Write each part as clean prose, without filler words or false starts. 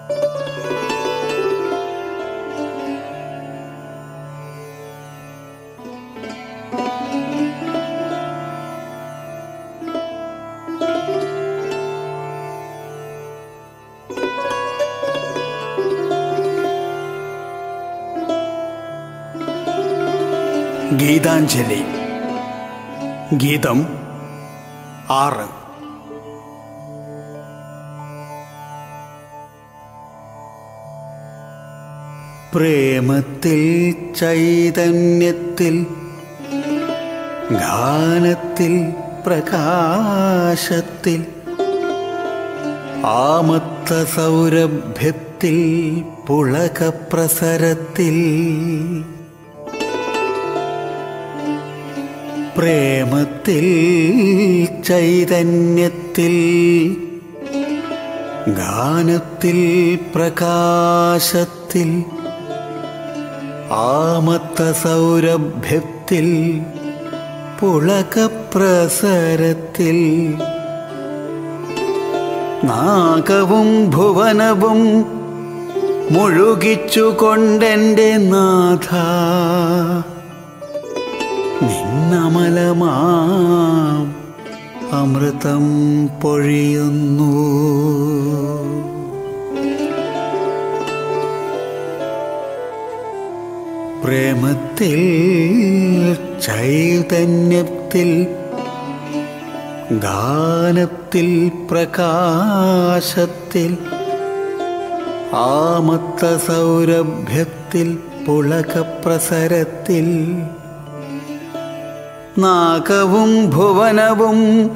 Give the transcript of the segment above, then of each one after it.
ഗീതാഞ്ജലി. ഗീതം 6. പ്രേമത്തിൽ ചൈതന്യത്തിൽ ഗാനത്തിൽ പ്രകാശത്തിൽ ആമത്ത സൗരഭ്യത്തിൽ പുളകപ്രസരത്തിൽ പ്രേമത്തിൽ ചൈതന്യത്തിൽ ഗാനത്തിൽ പ്രകാശത്തിൽ ആമത്ത സൗരഭ്യത്തിൽ പുളകപ്രസരത്തിൽ നാഗവും ഭുവനവും മുഴുകിച്ചുകൊണ്ടെൻ്റെ നാഥ നിന്നമലമാം അമൃതം പൊഴിയുന്നു. പ്രേമത്തിൽ ചൈതന്യത്തിൽ ഗാനത്തിൽ പ്രകാശത്തിൽ ആമത്ത സൗരഭ്യത്തിൽ പുളകപ്രസരത്തിൽ നാഗവും ഭുവനവും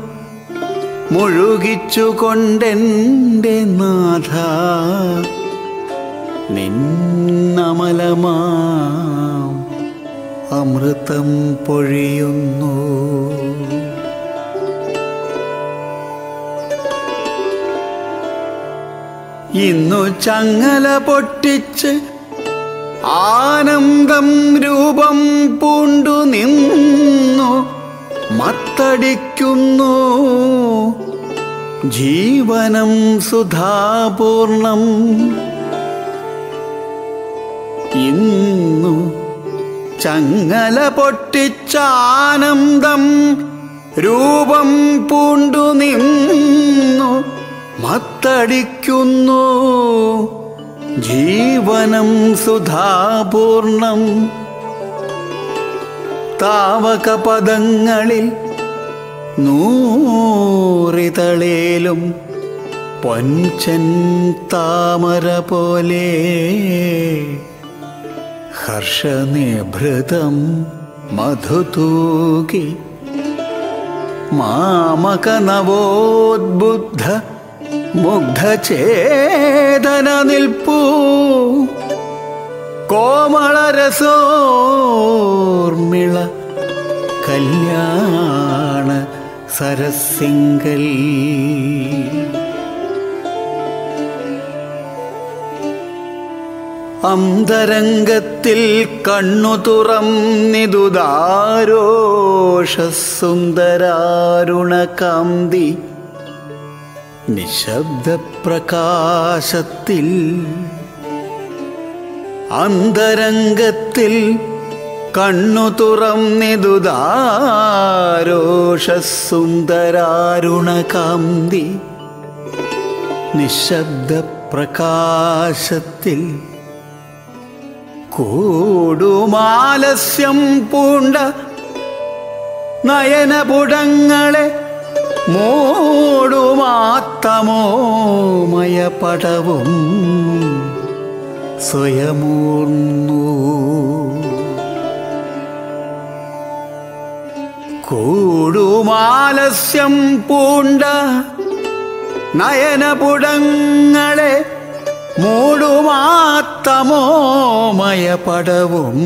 മുഴുകിച്ചുകൊണ്ടെൻ്റെ നാഥ നിന്നമലമാം അമൃതം പൊഴിയുന്നു. ഇന്നു ചങ്ങല പൊട്ടിച്ച് ആനന്ദം രൂപം പൂണ്ടു നിന്നു മത്തടിക്കുന്നു. ജീവനം സുധാപൂർണം ഇന്നു ചങ്ങല പൊട്ടിച്ചാനന്ദം രൂപം പൂണ്ടു നിന്നു മത്തടിക്കുന്നു. ജീവനം സുധാപൂർണം താവകപദങ്ങളിൽ നൂറിതളേലും പൊൻചൻ താമര പോലെ ഹർഷനിഭൃതം മധുതൂകി മാമക നവോദ്ബുദ്ധ മുഗ്ധചേതന നിൽപ്പൂ കോമളരസോർമിള കല്യാണ സരസിംഗൽ. അന്തരംഗത്തിൽ കണ്ണു തുറന്നിതുദാരോഷസുന്ദരാരുണകാന്തി നിശബ്ദപ്രകാശത്തിൽ. അന്തരംഗത്തിൽ കണ്ണു തുറന്നിതുദാരോഷസുന്ദരാരുണകാന്തി നിശബ്ദപ്രകാശത്തിൽ. കൂടുമാലസ്യം പൂണ്ട നയനപുടങ്ങളെ മൂടുമാത്തമോമയ പടവും സ്വയമൂർന്നു. കൂടുമാലസ്യം പൂണ്ട നയനപുടങ്ങളെ മൂടുമാത്തമോമയ പടവും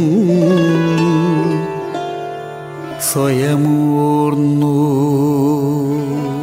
സ്വയമൂർന്നു.